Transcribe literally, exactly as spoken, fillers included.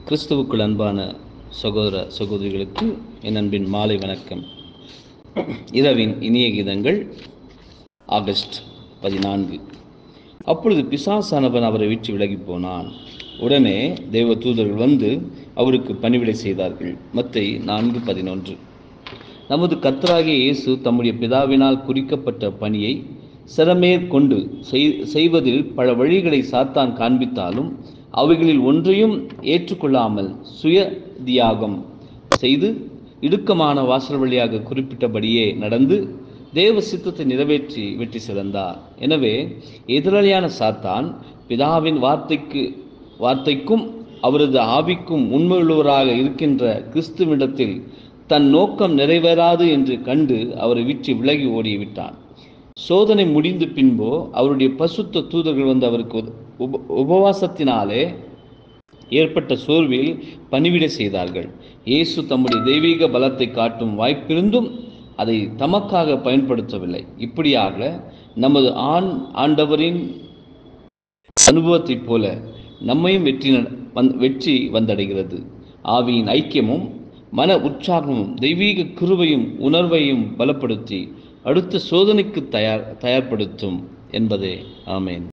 கிறிஸ்துவுக்குள் அன்பான சகோதர சகோதரிகளுக்கு என் அன்பின் மாலை வணக்கம். இரவின் இனிய கீதங்கள், ஆகஸ்ட் பதினான்கு. அப்பொழுது பிசாசானவன் அவரை விட்டு விலகி போனான். உடனே தேவ தூதர்கள் வந்து அவருக்கு பணிவிடை செய்தார்கள். மத்தேயு நான்கு பதினொன்று. நமது கர்த்தராகிய இயேசு தம்முடைய பிதாவினால் குறிக்கப்பட்ட பணியை சிரமேற்கொண்டு செய்வதில் பல வழிகளை சாத்தான் காண்பித்தாலும் அவைகளில் ஒன்றையும் ஏற்றுக்கொள்ளாமல் சுய தியாகம் செய்து இடுக்கமான வாசல் வழியாக குறிப்பிட்டபடியே நடந்து தேவ சித்தத்தை நிறைவேற்றி வெற்றி சிறந்தார். எனவே எதிராளியான சாத்தான் பிதாவின் வார்த்தைக்கு வார்த்தைக்கும் அவரது ஆவிக்கும் உண்மையுள்ளவராக இருக்கின்ற கிறிஸ்துவிடத்தில் தன் நோக்கம் நிறைவேறாது என்று கண்டு அவரை விட்டு விலகி ஓடிவிட்டான். சோதனை முடிந்த பின்போ அவருடைய பசுத்த தூதர்கள் வந்து அவருக்கு உப உபவாசத்தினாலே ஏற்பட்ட சோர்வில் பணிவிடை செய்தார்கள். இயேசு தம்முடைய தெய்வீக பலத்தை காட்டும் வாய்ப்பிருந்தும் அதை தமக்காக பயன்படுத்தவில்லை. இப்படியாக நமது ஆண் ஆண்டவரின் அனுபவத்தைப் போல நம்மையும் வெற்றி வெற்றி வந்தடைகிறது. ஆவியின் ஐக்கியமும் மன உற்சாகமும் தெய்வீக கிருபையும் உணர்வையும் பலப்படுத்தி அடுத்த சோதனைக்கு தயார் தயார்படுத்தும் என்பதே. ஆமேன்.